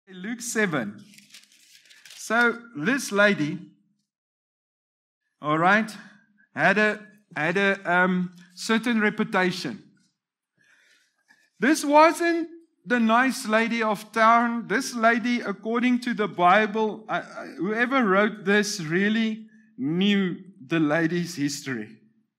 Luke 7. So this lady, all right, had a certain reputation. This wasn't the nice lady of town. This lady, according to the Bible, whoever wrote this really knew the lady's history.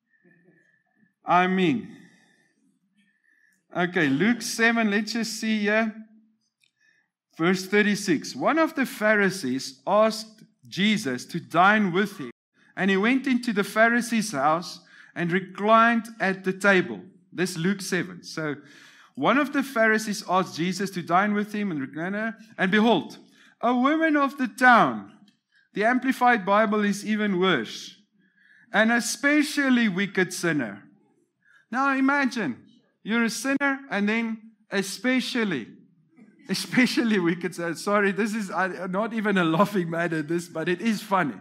I mean, okay, Luke 7, let's just see here. Verse 36. One of the Pharisees asked Jesus to dine with him, and he went into the Pharisee's house and reclined at the table. This is Luke 7. So, one of the Pharisees asked Jesus to dine with him, and behold, a woman of the town. The Amplified Bible is even worse. An especially wicked sinner. Now imagine, you're a sinner and then especially wicked sinner. Sorry, this is not even a laughing matter, but it is funny.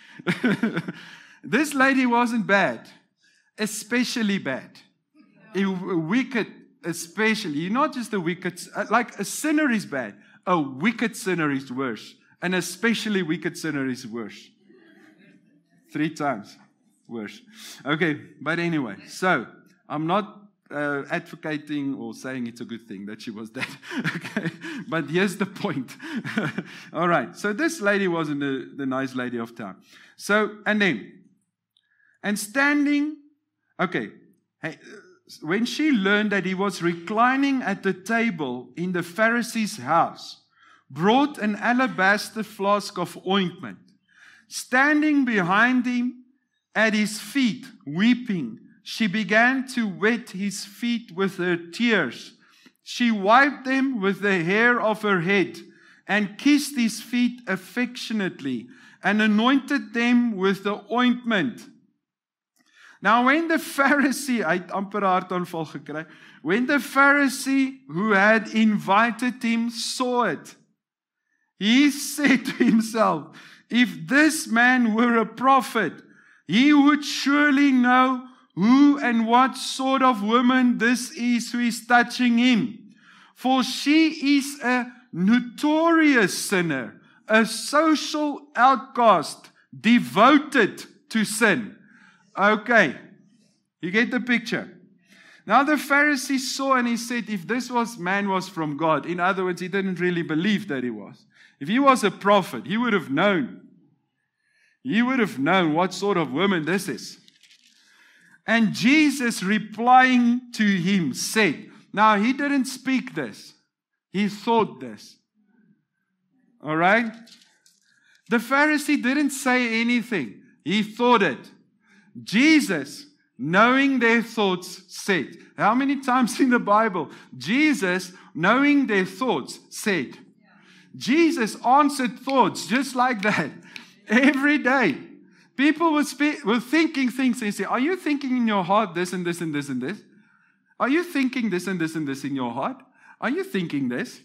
This lady wasn't bad, especially bad. A wicked, especially. You're not just a wicked, like a sinner is bad. A wicked sinner is worse. An especially wicked sinner is worse. 3 times worse. Okay, but anyway, so I'm not advocating or saying it's a good thing that she was dead. Okay, but here's the point. All right, so this lady wasn't the nice lady of town. So, and standing, okay, when she learned that he was reclining at the table in the Pharisee's house, brought an alabaster flask of ointment, standing behind him at his feet, weeping, she began to wet his feet with her tears. She wiped them with the hair of her head and kissed his feet affectionately and anointed them with the ointment. Now when the Pharisee, when the Pharisee who had invited him saw it, he said to himself, if this man were a prophet, he would surely know who and what sort of woman this is who is touching him. For she is a notorious sinner, a social outcast, devoted to sin. Okay, you get the picture. Now the Pharisee saw and he said, if this man was from God, in other words, he didn't really believe that he was. If he was a prophet, he would have known. He would have known what sort of woman this is. And Jesus replying to him said, now he didn't speak this. He thought this. All right? The Pharisee didn't say anything. He thought it. Jesus, knowing their thoughts, said. How many times in the Bible? Jesus, knowing their thoughts, said. Jesus answered thoughts just like that. Every day. People were thinking things. They say, are you thinking in your heart this and this and this and this? Are you thinking this and this and this in your heart? Are you thinking this?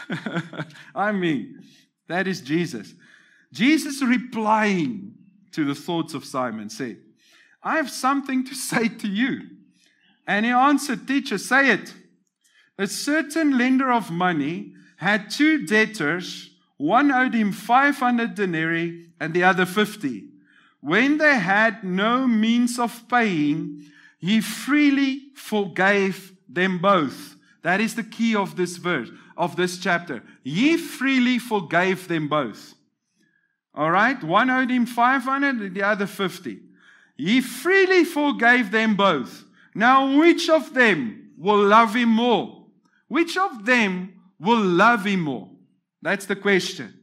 I mean, that is Jesus. Jesus replying to the thoughts of Simon said, I have something to say to you. And he answered, teacher, say it. A certain lender of money had 2 debtors. One owed him 500 denarii and the other 50. When they had no means of paying, he freely forgave them both. That is the key of this verse, of this chapter. He freely forgave them both. All right? One owed him 500 and the other 50. He freely forgave them both. Now, which of them will love him more? Which of them will love him more? That's the question.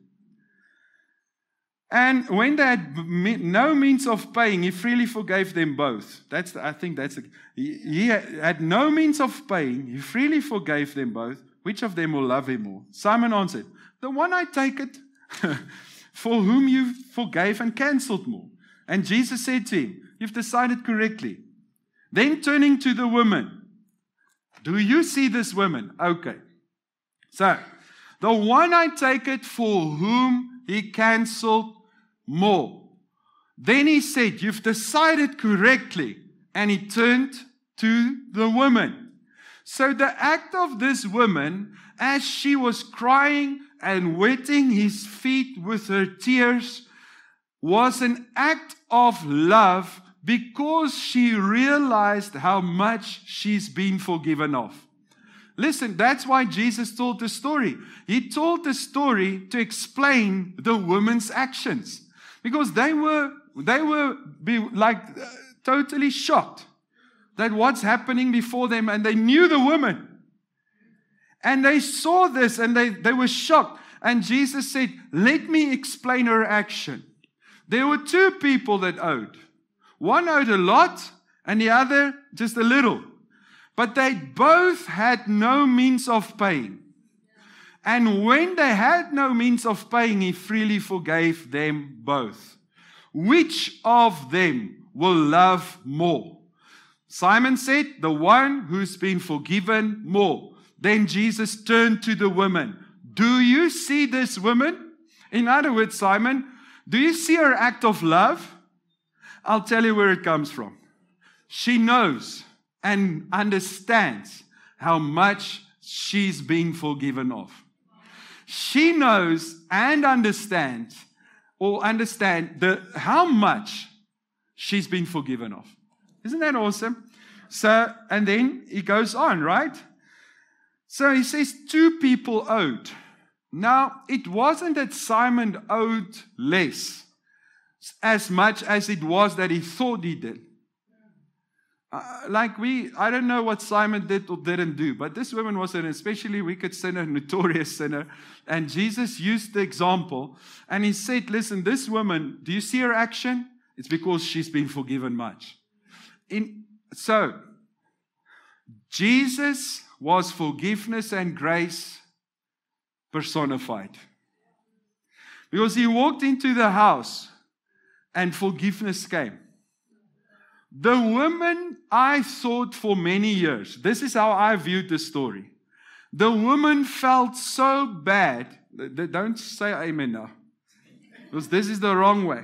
And when they had no means of paying, he freely forgave them both. He had no means of paying, he freely forgave them both. Which of them will love him more? Simon answered, the one I take it, for whom you forgave and cancelled more. And Jesus said to him, you've decided correctly. Then turning to the woman, do you see this woman? Okay. So, the one I take it, for whom he cancelled more. Then he said, you've decided correctly. And he turned to the woman. So the act of this woman, as she was crying and wetting his feet with her tears was an act of love because she realized how much she's been forgiven of. Listen, that's why Jesus told the story. He told the story to explain the woman's actions. Because they were totally shocked that what's happening before them, and they knew the woman. And they saw this and they were shocked. And Jesus said, let me explain her action. There were two people that owed. One owed a lot and the other just a little. But they both had no means of paying. And when they had no means of paying, he freely forgave them both. Which of them will love more? Simon said, the one who's been forgiven more. Then Jesus turned to the woman. Do you see this woman? In other words, Simon, do you see her act of love? I'll tell you where it comes from. She knows and understands how much she's been forgiven of. She knows and understands how much she's been forgiven of. Isn't that awesome? So, and then he goes on, right? So he says two people owed. Now, it wasn't that Simon owed less as much as it was that he thought he did. I don't know what Simon did or didn't do, but this woman was an especially wicked sinner, notorious sinner, and Jesus used the example, and he said, listen, this woman, do you see her action? It's because she's been forgiven much. So, Jesus was forgiveness and grace personified. Because he walked into the house and forgiveness came. The woman, I thought for many years, this is how I viewed the story. The woman felt so bad. Don't say amen now, because this is the wrong way.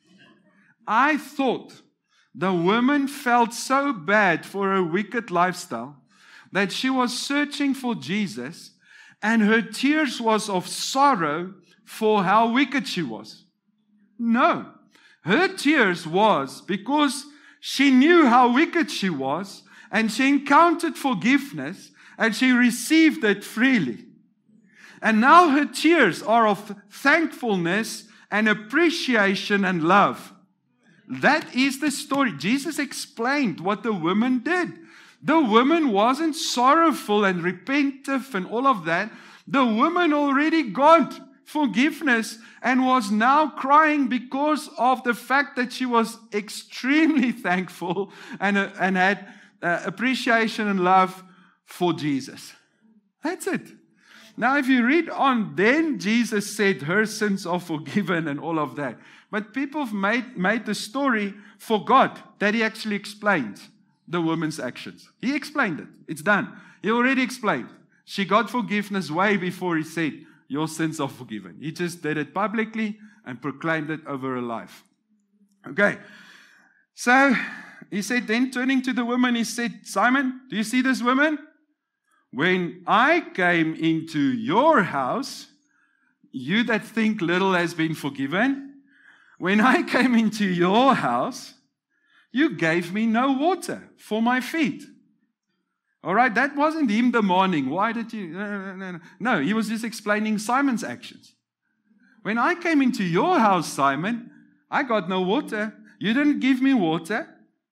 I thought the woman felt so bad for her wicked lifestyle that she was searching for Jesus, and her tears was of sorrow for how wicked she was. No, her tears was because she knew how wicked she was, and she encountered forgiveness, and she received it freely. And now her tears are of thankfulness and appreciation and love. That is the story. Jesus explained what the woman did. The woman wasn't sorrowful and repentive and all of that. The woman already got forgiveness and was now crying because of the fact that she was extremely thankful and had appreciation and love for Jesus. That's it. Now, if you read on, then Jesus said her sins are forgiven and all of that. But people have made the story forgot that he actually explained the woman's actions. He explained it. It's done. He already explained. She got forgiveness way before he said, your sins are forgiven. He just did it publicly and proclaimed it over her life. Okay. So, he said, then turning to the woman, he said, Simon, do you see this woman? When I came into your house, you that think little has been forgiven, when I came into your house, you gave me no water for my feet. All right, that wasn't him demanding. Why did you? No, he was just explaining Simon's actions. When I came into your house, Simon, I got no water. You didn't give me water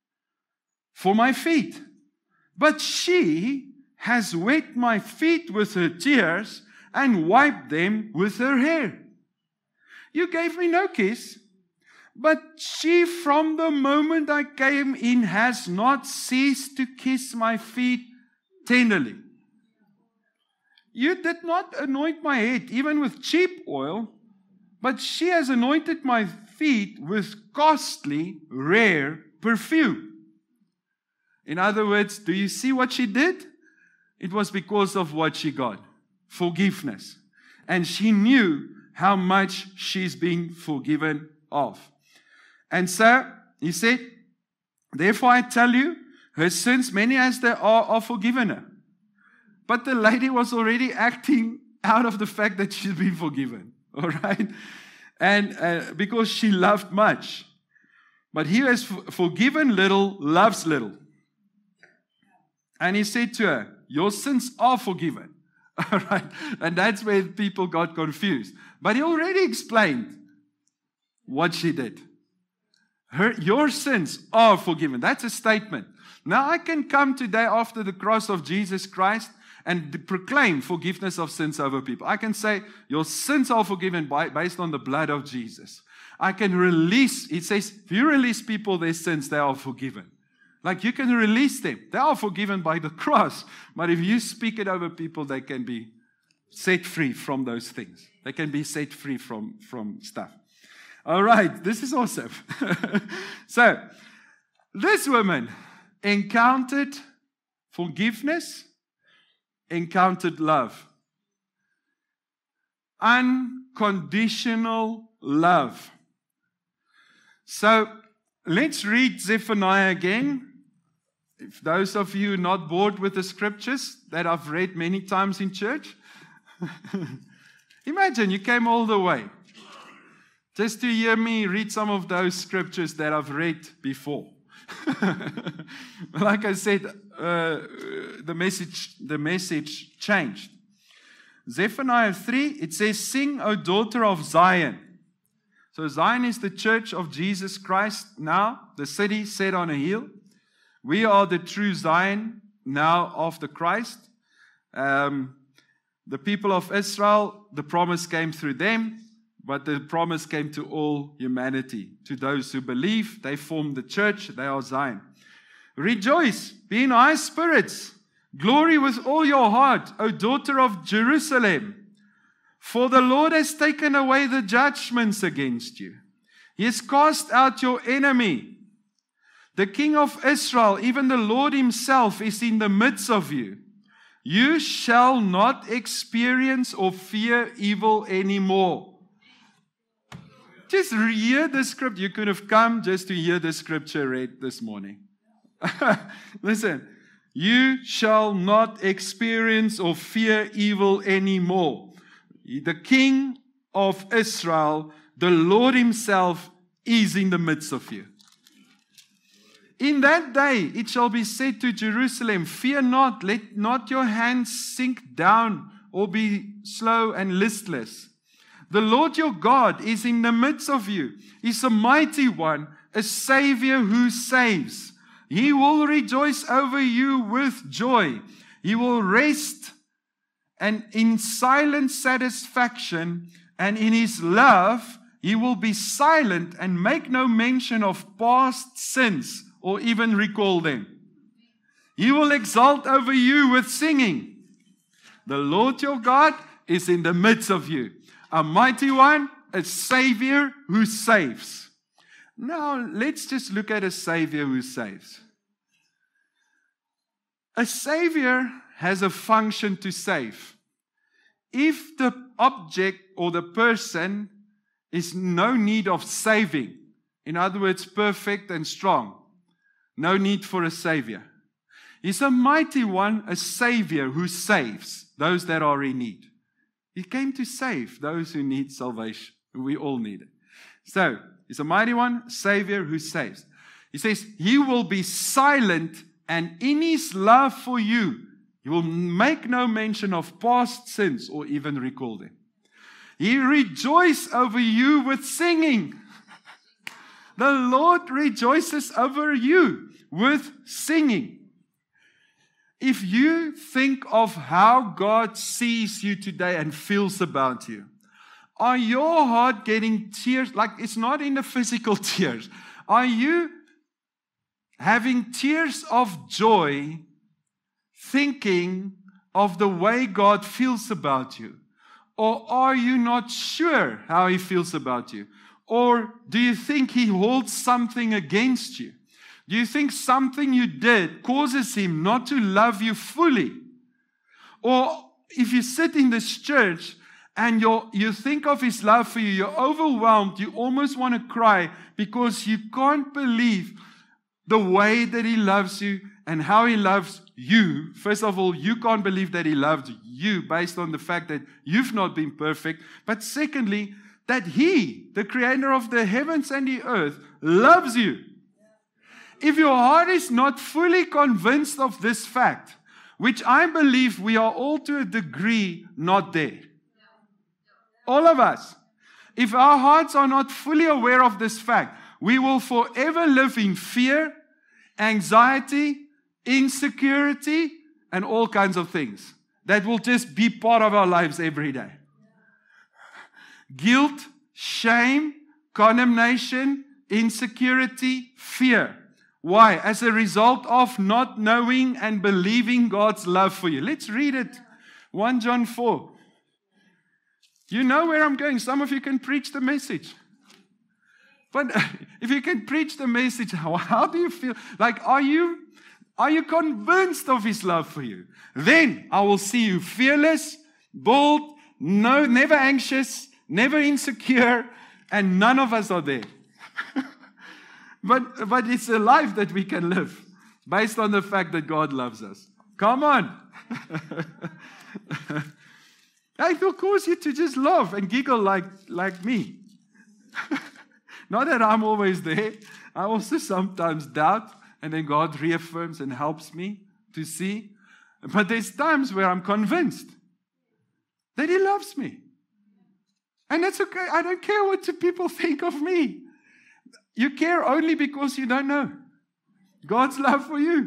for my feet. But she has wet my feet with her tears and wiped them with her hair. You gave me no kiss, but she from the moment I came in has not ceased to kiss my feet tenderly. You did not anoint my head even with cheap oil, but she has anointed my feet with costly, rare perfume. In other words, do you see what she did? It was because of what she got. Forgiveness. And she knew how much she's been forgiven of. And so, he said, therefore I tell you, her sins, many as they are forgiven her. But the lady was already acting out of the fact that she's been forgiven. All right? And because she loved much. But he who has forgiven little loves little. And he said to her, your sins are forgiven. All right? And that's where people got confused. But he already explained what she did. Your sins are forgiven. That's a statement. Now I can come today after the cross of Jesus Christ and proclaim forgiveness of sins over people. I can say, your sins are forgiven based on the blood of Jesus. I can release, it says, if you release people their sins, they are forgiven. Like you can release them. They are forgiven by the cross. But if you speak it over people, they can be set free from those things. They can be set free from stuff. All right, this is awesome. So, this woman encountered forgiveness, encountered love. Unconditional love. So, let's read Zephaniah again. If those of you not bored with the scriptures that I've read many times in church, imagine you came all the way just to hear me read some of those scriptures that I've read before. Like I said, the message changed. Zephaniah 3, it says, sing, O daughter of Zion. So Zion is the church of Jesus Christ now, the city set on a hill. We are the true Zion now of the Christ. The people of Israel, the promise came through them, but the promise came to all humanity. To those who believe, they form the church, they are Zion. Rejoice, be in high spirits, glory with all your heart, O daughter of Jerusalem. For the Lord has taken away the judgments against you. He has cast out your enemy. The King of Israel, even the Lord himself, is in the midst of you. You shall not experience or fear evil anymore. Just hear the script. You could have come just to hear the scripture read this morning. Listen, you shall not experience or fear evil anymore. The King of Israel, the Lord himself, is in the midst of you. In that day it shall be said to Jerusalem, fear not, let not your hands sink down or be slow and listless. The Lord your God is in the midst of you. He is a mighty one, a Savior who saves. He will rejoice over you with joy. He will rest and in silent satisfaction, and in his love he will be silent and make no mention of past sins or even recall them. He will exult over you with singing. The Lord your God is in the midst of you. A mighty one, a Savior who saves. Now, let's just look at a Savior who saves. A Savior has a function to save. If the object or the person is no need of saving, in other words, perfect and strong, no need for a Savior. He's a mighty one, a Savior who saves those that are in need. He came to save those who need salvation. We all need it. So, he's a mighty one, Savior who saves. He says, he will be silent, and in his love for you, he will make no mention of past sins or even recall them. He rejoices over you with singing. The Lord rejoices over you with singing. If you think of how God sees you today and feels about you, are your heart getting tears? Like, it's not in the physical tears. Are you having tears of joy thinking of the way God feels about you? Or are you not sure how he feels about you? Or do you think he holds something against you? Do you think something you did causes him not to love you fully? Or if you sit in this church and you think of his love for you, you're overwhelmed, you almost want to cry because you can't believe the way that he loves you and how he loves you. First of all, you can't believe that He loved you based on the fact that you've not been perfect. But secondly, that He, the creator of the heavens and the earth, loves you. If your heart is not fully convinced of this fact, which I believe we are all to a degree not there. All of us. If our hearts are not fully aware of this fact, we will forever live in fear, anxiety, insecurity, and all kinds of things that will just be part of our lives every day. Guilt, shame, condemnation, insecurity, fear. Why? As a result of not knowing and believing God's love for you. Let's read it. 1 John 4. You know where I'm going. Some of you can preach the message. But if you can preach the message, how do you feel? Like, are you convinced of His love for you? Then I will see you fearless, bold, never anxious, never insecure, and none of us are there. But it's a life that we can live based on the fact that God loves us. Come on. It will cause you to just laugh and giggle like me. Not that I'm always there. I also sometimes doubt, and then God reaffirms and helps me to see. But there's times where I'm convinced that He loves me. And that's okay. I don't care what the people think of me. You care only because you don't know God's love for you.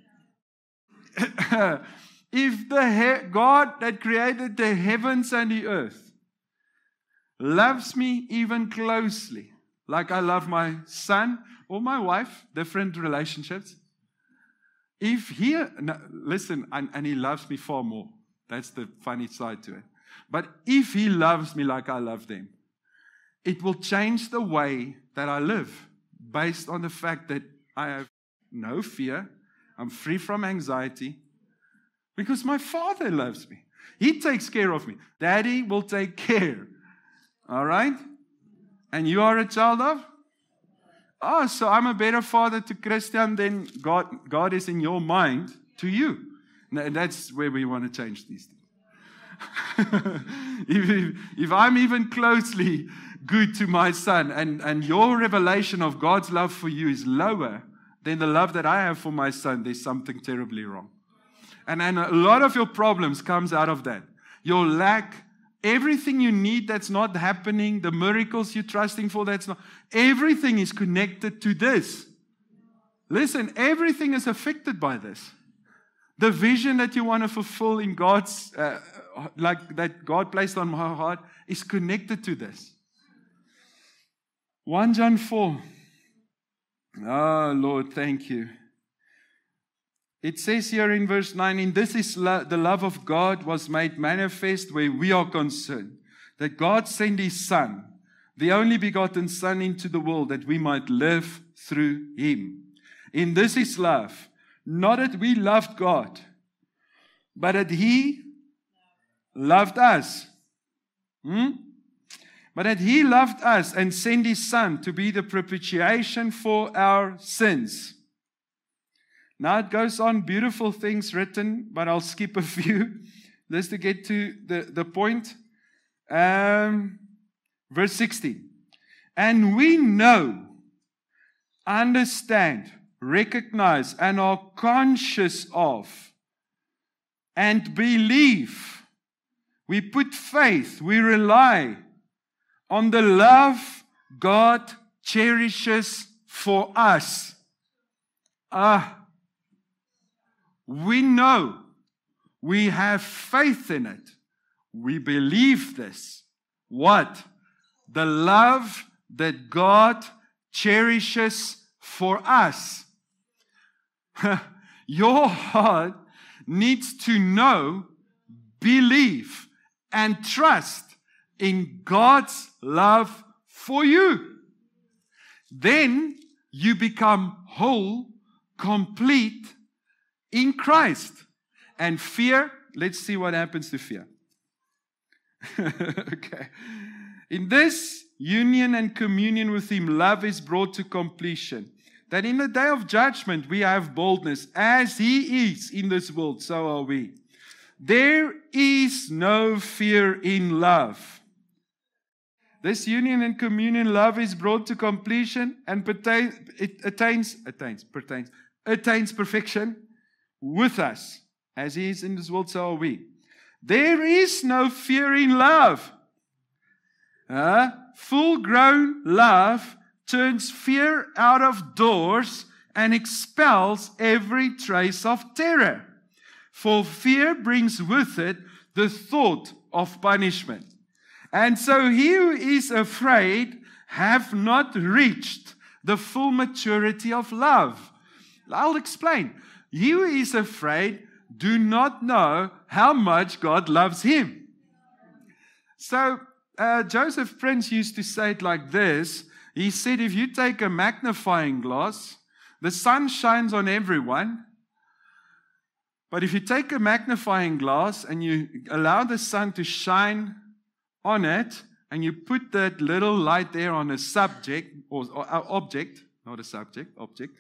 If God that created the heavens and the earth loves me even closely, like I love my son or my wife, different relationships. Listen, and He loves me far more. That's the funny side to it. But if He loves me like I love them, it will change the way that I live based on the fact that I have no fear. I'm free from anxiety because my Father loves me. He takes care of me. Daddy will take care. All right? And you are a child of? Oh, so I'm a better father to Christian than God is in your mind to you. Now, that's where we want to change these things. If I'm even closely good to my son and your revelation of God's love for you is lower than the love that I have for my son, there's something terribly wrong. And a lot of your problems comes out of that. Your lack, everything you need that's not happening, the miracles you're trusting for that's not, everything is connected to this. Listen, everything is affected by this. The vision that you want to fulfill in God's, like that God placed on my heart, is connected to this. 1 John 4. Oh, Lord, thank you. It says here in verse 9, in this is the love of God was made manifest where we are concerned, that God sent His Son, the only begotten Son, into the world that we might live through Him. In this is love, not that we loved God, but that He loved us. But that He loved us and sent His Son to be the propitiation for our sins. Now it goes on, beautiful things written, but I'll skip a few just to get to the point. Verse 16. And we know, understand, recognize, and are conscious of, and believe. We put faith, we rely on the love God cherishes for us. We know, we have faith in it. We believe this. What? The love that God cherishes for us. Your heart needs to know, believe, and trust in God's love for you. Then you become whole, complete in Christ. And fear, let's see what happens to fear. Okay. In this union and communion with Him, love is brought to completion. that in the day of judgment we have boldness. As He is in this world, so are we. There is no fear in love. This union and communion love is brought to completion and attains perfection with us. As He is in this world, so are we. There is no fear in love. Full-grown love turns fear out of doors and expels every trace of terror. For fear brings with it the thought of punishment. And so he who is afraid have not reached the full maturity of love. I'll explain. He who is afraid do not know how much God loves him. So Joseph Prince used to say it like this. He said, if you take a magnifying glass, the sun shines on everyone. But if you take a magnifying glass and you allow the sun to shine on it, and you put that little light there on a subject, or object, not a subject, object,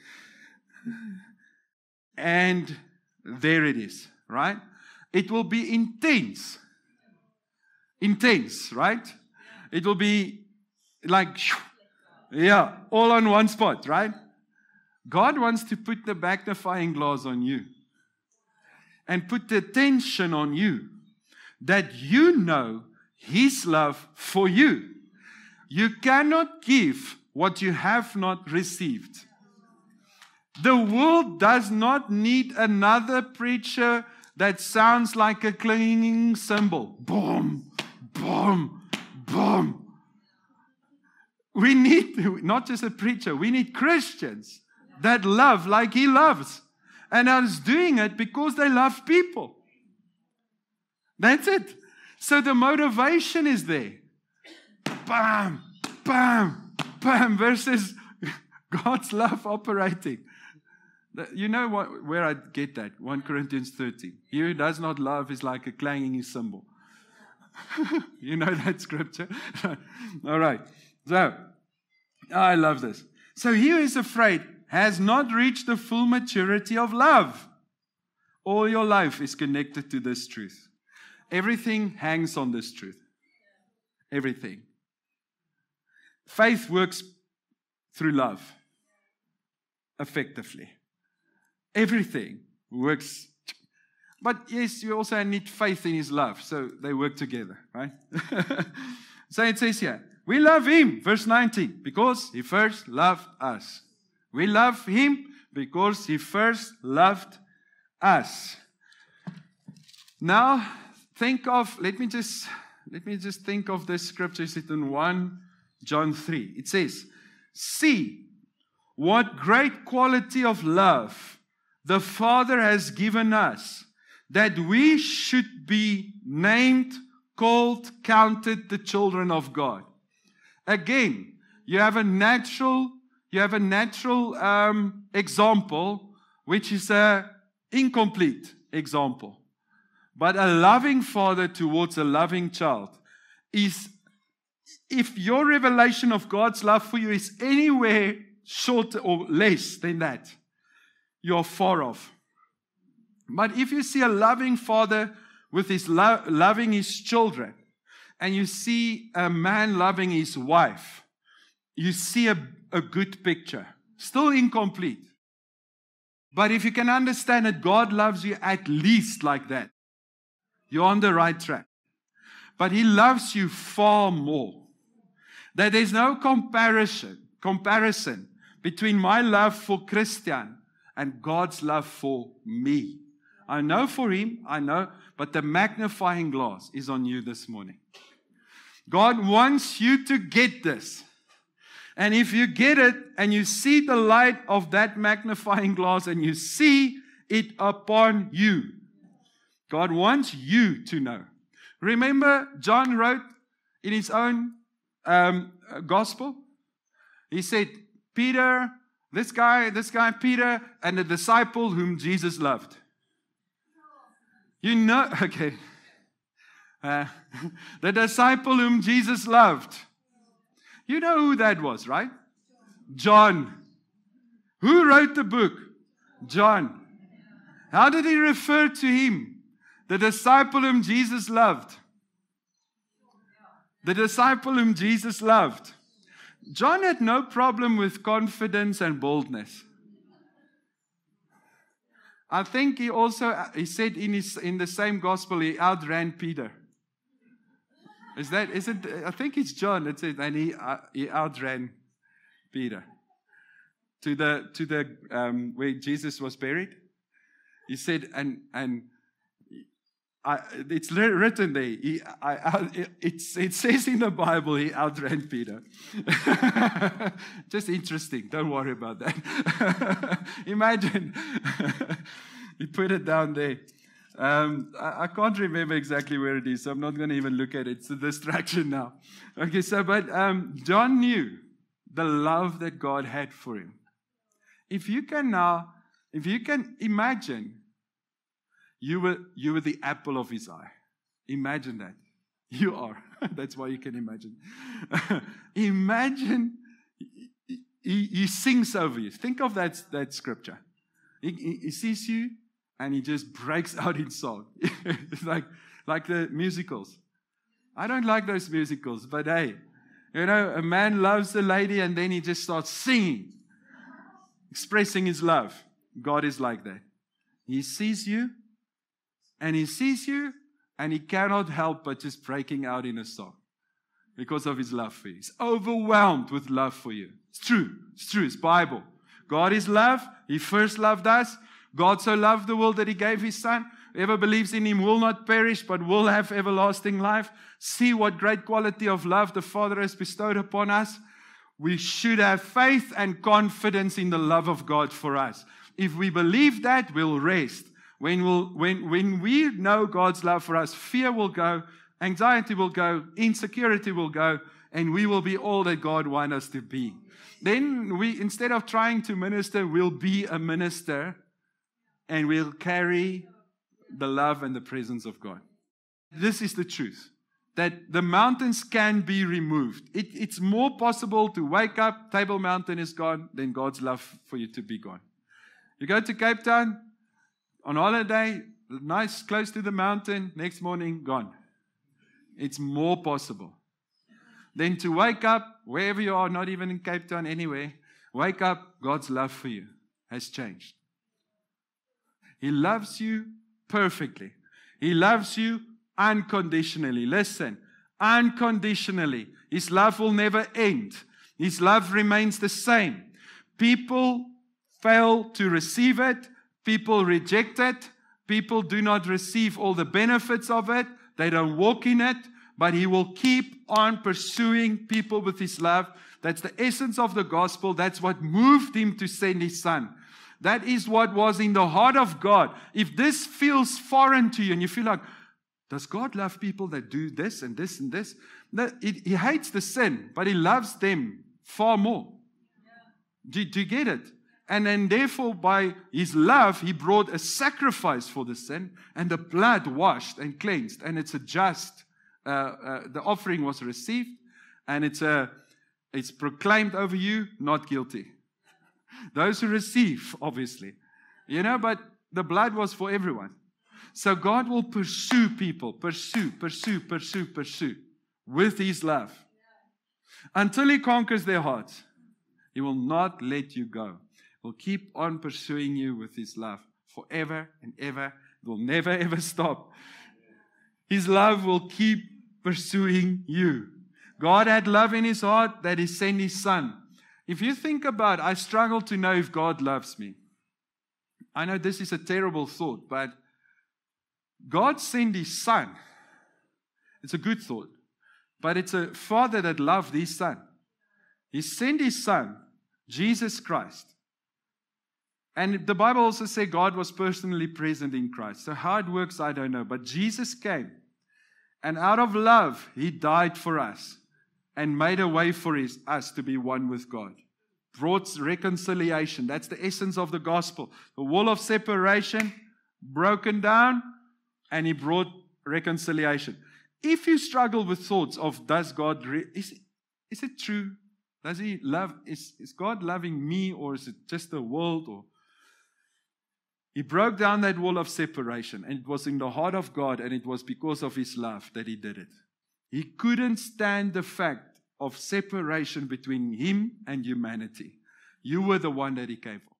and there it is, right? It will be intense. Intense, right? It will be like, yeah, all on one spot, right? God wants to put the magnifying glass on you and put the attention on you that you know His love for you. You cannot give what you have not received. The world does not need another preacher that sounds like a clanging cymbal. Boom, boom, boom. We need not just a preacher, we need Christians that love like He loves. And are doing it because they love people. That's it. So the motivation is there. Bam, bam, bam, versus God's love operating. You know where I get that? 1 Corinthians 13. He who does not love is like a clanging cymbal. You know that scripture? All right. So, I love this. So he who is afraid has not reached the full maturity of love. All your life is connected to this truth. Everything hangs on this truth. Everything. Faith works through love. Effectively. Everything works. But yes, you also need faith in His love. So they work together, right? So it says here, we love Him, verse 19, because He first loved us. We love Him because He first loved us. Now, let me just think of this scripture. It's in 1 John 3. It says, see what great quality of love the Father has given us, that we should be named, called, counted the children of God. Again, you have a natural example, which is an incomplete example. But a loving father towards a loving child is, if your revelation of God's love for you is anywhere short or less than that, you're far off. But if you see a loving father with his loving his children, and you see a man loving his wife, you see a good picture. Still incomplete. But if you can understand that God loves you at least like that, you're on the right track. But He loves you far more. That there's no comparison between my love for Christian and God's love for me. I know for Him, but the magnifying glass is on you this morning. God wants you to get this. And if you get it and you see the light of that magnifying glass and you see it upon you, God wants you to know. Remember, John wrote in his own gospel, he said, Peter, this guy, Peter, and the disciple whom Jesus loved. You know, okay. The disciple whom Jesus loved. You know who that was, right? John. Who wrote the book? John. How did he refer to him? The disciple whom Jesus loved. The disciple whom Jesus loved. John had no problem with confidence and boldness. I think he said in the same gospel, he outran Peter. Is it? I think it's John that said, and he outran Peter to the where Jesus was buried. He said, it's written there. It says in the Bible he outran Peter. Just interesting. Don't worry about that. Imagine. He put it down there. I can't remember exactly where it is, so I'm not going to even look at it. It's a distraction now. Okay, but John knew the love that God had for him. If you can imagine, you were the apple of his eye. Imagine that. You are. That's why you can imagine. Imagine he sings over you. Think of that scripture. He sees you and he just breaks out in song. It's like the musicals. I don't like those musicals, but hey, a man loves a lady and then he just starts singing, expressing his love. God is like that. He sees you, and he cannot help but just breaking out in a song because of his love for you. He's overwhelmed with love for you. It's true. It's Bible. God is love. He first loved us. God so loved the world that He gave His Son. Whoever believes in Him will not perish, but will have everlasting life. See what great quality of love the Father has bestowed upon us. We should have faith and confidence in the love of God for us. If we believe that, we'll rest. When we know God's love for us, fear will go, anxiety will go, insecurity will go, and we will be all that God wants us to be. Then instead of trying to minister, we'll be a minister, and we'll carry the love and the presence of God. This is the truth, that the mountains can be removed. It's more possible to wake up, Table Mountain is gone, than God's love for you to be gone. You go to Cape Town on holiday, nice, close to the mountain, next morning, gone. It's more possible than to wake up, wherever you are, not even in Cape Town, anywhere, wake up, God's love for you has changed. He loves you perfectly. He loves you unconditionally. Listen, unconditionally. His love will never end. His love remains the same. People fail to receive it. People reject it. People do not receive all the benefits of it. They don't walk in it. But He will keep on pursuing people with His love. That's the essence of the gospel. That's what moved Him to send His Son. That is what was in the heart of God. If this feels foreign to you and you feel like, does God love people that do this and this and this? No, He hates the sin, but He loves them far more. Do you get it? And then therefore by His love, He brought a sacrifice for the sin, and the blood washed and cleansed, and it's a just, the offering was received, and it's proclaimed over you, not guilty. Those who receive, obviously. But the blood was for everyone. So God will pursue people, pursue with His love. Until He conquers their hearts. He will not let you go. He will keep on pursuing you with His love forever and ever. It will never ever stop. His love will keep pursuing you. God had love in His heart that He sent His Son. If you think about, I struggle to know if God loves me. I know this is a terrible thought, but God sent His Son. It's a good thought, but it's a Father that loved His Son. He sent His Son, Jesus Christ. And the Bible also says God was personally present in Christ. So how it works, I don't know. But Jesus came, and out of love, He died for us. And made a way for us to be one with God. Brought reconciliation. That's the essence of the gospel. The wall of separation broken down, and He brought reconciliation. If you struggle with thoughts of, does God, is it true? Does He love? Is God loving me, or is it just the world? Or He broke down that wall of separation, and it was in the heart of God, and it was because of His love that He did it. He couldn't stand the fact of separation between Him and humanity. You were the one that He came for.